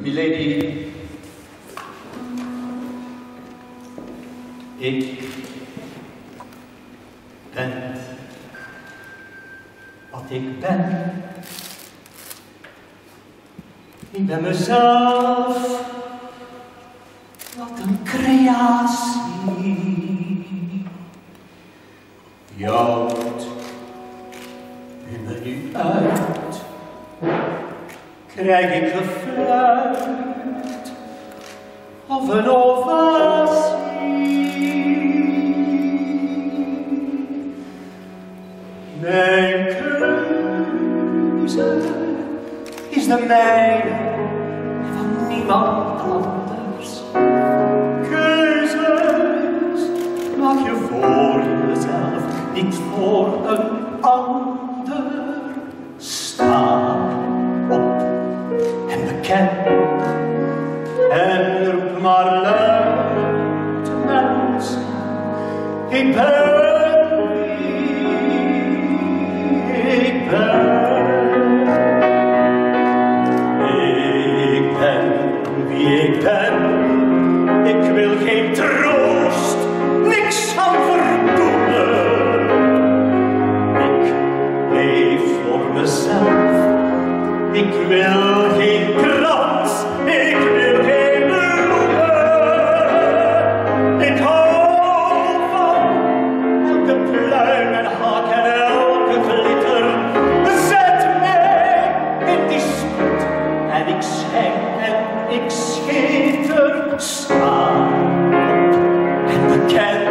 Milady, ik ben wat ik ben. Ik ben mezelf, wat een creatie. Jouwt u me nu uit, krijg ik gefluit of een ovatie. Mijn keuze is de mijne en van niemand anders. Keuzes maak je voor jezelf, niet voor een ander. Sta op en beken en roep maar luid, mensen, ik ben wie ik ben. Ik ben, ik wil geen troost, niks aan verdoemen. Ik leef voor mezelf, ik wil geen krans, ik wil geen bloemen. Ik hou van elke pluim en hak en elke glitter. Zet mij in die spot en ik schijn en ik scheter. Sta op en beken